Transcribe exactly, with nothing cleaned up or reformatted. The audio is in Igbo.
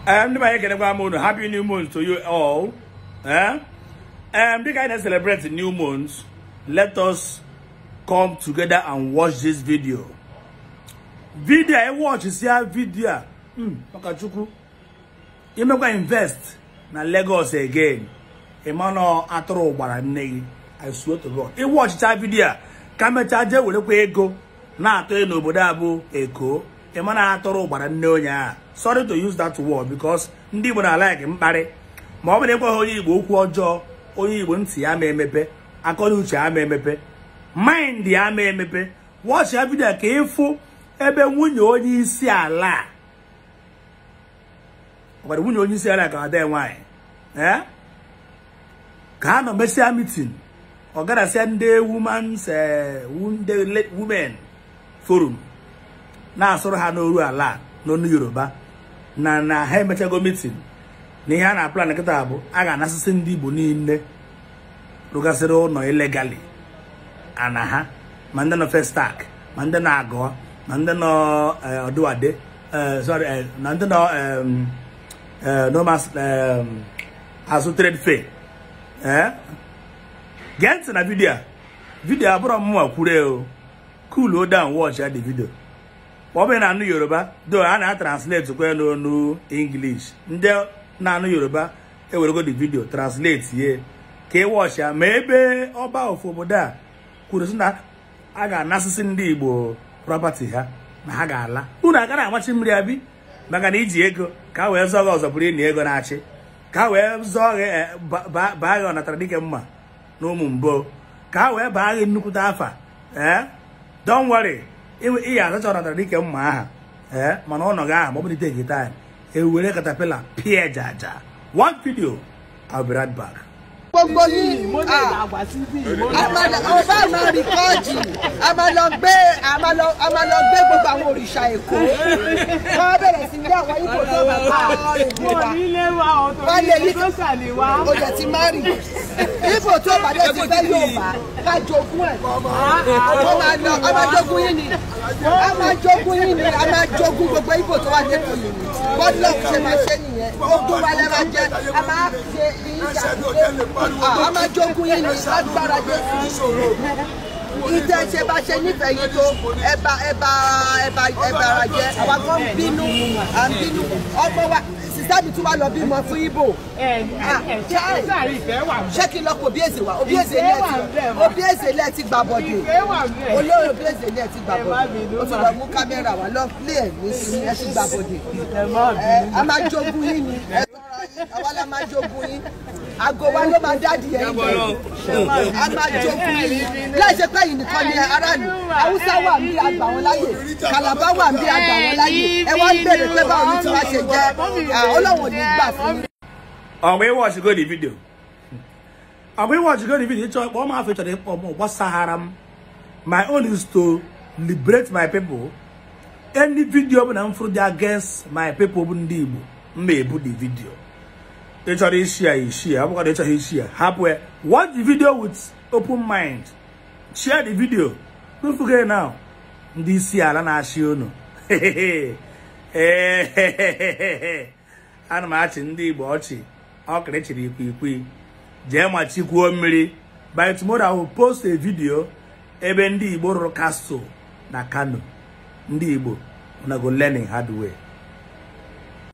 Um, happy new month to you all. Eh? Um, the guy that celebrates the new month, let us come together and watch this video. Video I watch is here video. Hmm, Pakachuku. You may go invest na Lagos again. Emano atro baranegi. I swear to God. You watch that video. Kame charge will go. Na to no bodabu eko. Emana atro baranegi. Sorry to use that word because ndị Igbo na like mkparị ma ọ bụ ekwe onye Igbo okwu ọjọọ onye Igbo ntị ya ma emepe akọrọ uche ya ma emepe mind ya ma emepe watch ya video ka ịfụ ebe nwunye onye isi ala ọ nwunye onye isi ala ka ada nwanyị eh ka no mesia meeting ọ gara sị ndị women's women forum na asụrụ ha n'oru ala n'onu Yoruba na na ha emechago meeting na ihe a na plan nkịta bụ a ga-anasịsị ndị Igbo niile rụgasịrị ụlọ illegally ana ha ma ndị nọ Festac ma ndị nọ Agụa ma ndị nọ Ọdụade sorry na ndị nọ normal azụ trade fair eh get na video video abụrụ mụnwa kwure o cool down watch the video. Obe na anu Yoruba, though I na translate to no no English. Nde na anu Yoruba, e will go the video, translate here. Ke watch ya, maybe oba of oboda. Kurusuna, aga nasisi ndi Igbo property ha, na ha ga ala. Una gara amachi mmiri abi, maka na iji ego, ka we zoga ozoburi ni ego na achi. Ka we zoga ba ba ga na tradike mma no mumbo. Ka we ba ga nnukuta afa. Eh? Don't worry. Iya na chọrọ dike mma aha eh mana ọ nọ ga ahụ maọbụ take time e were caterpillar pie jaja one video. I'll be right back. Gbogbo yìí mo lè dàgbà sí bí mo lè ọba máa rìkọ́ọ̀dì a máa lọ gbé a máa lọ a máa lọ gbé gbogbo àwọn òrìṣà Èkó wọ́n bẹ̀rẹ̀ sí ní àwọn Ìgbò tó máa bá wọn nílé wa ọ̀tọ̀ ní tó sàlẹ̀ wa ó jẹ́ ti má rì Ìgbò tó bàdé ti fẹ́ Yorùbá ká jogún ẹ̀ ó máa lọ a máa jogún yín ni a máa jogún yín ni a máa jogún gbogbo Ìgbò tó wà dẹ́kun yìí ni bọ́dúlọ̀ ṣe máa ṣe nìyẹn gbogbo wa lẹ́ máa jẹ a máa ṣe ìyá a máa jogún yín ní agbára Jésù ìtẹ́ ṣe bá ṣe nífẹ̀ẹ́ yín tó ẹ̀bà ẹ̀bà ẹ̀bà ẹ̀bà ara jẹ́ àwa kan bínú à ń bínú ọmọ wa sísá mi tún wá lọ bímọ fún Ìgbò ṣé kí n lọ kó Obieze wa Obieze ilẹ̀ ti gbà bọ̀dé olórí Obieze ilẹ̀ ti gbà bọ̀dé ó ti lọ mú kámẹ́rà wa lọ lé ẹ̀ ní sinmi ẹ̀ ti gbà bọ̀dé a máa jogún yín ni àwa la máa jogún yín. Ago wa ló máa dáàdì ẹ̀ ibẹ̀ a máa jogún yìí láìsẹ̀ pé yìí nìkan ni aráàlú Haúsá wà ń bí àgbà wọn láyè Kàlàbá wà ń bí àgbà wọn láyè ẹ wá ń bèrè pé báwo ni tí wàá ṣe jẹ́ Ọlọ́run ní gbà fún mi. Ọ̀gbìn ìwọ ṣì go the video ọ̀gbìn ìwọ ṣì go the video ìtọ́ ọmọ máa fi tọ̀dẹ̀ ọmọ ọ̀gbọ́n Sahara m my own is to liberate my people any video bụ na m fụrụ dị against my people bụ ndị Igbo m ma-ebu the video. They try to share, share. I'm going to share. Halfway. Watch the video with open mind. Share the video. Don't forget now. This year, I'm not sure. No. Hey, hey, hey. I'm matching the botchy. I'll create the quick. Jema Chiku Miri. By tomorrow, I will post a video. Even the Igbo Castle. Na Kano. Ndi Igbo. I'm going to go learning hard way.